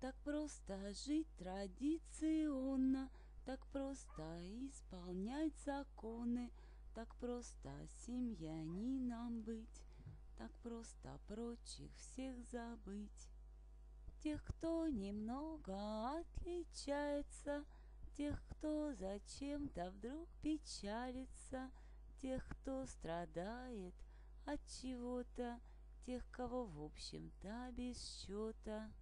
Так просто жить традиционно, так просто исполнять законы, так просто семьянином быть, так просто прочих всех забыть. Тех, кто немного отличается, тех, кто зачем-то вдруг печалится, тех, кто страдает от чего-то, тех, кого в общем-то без счета.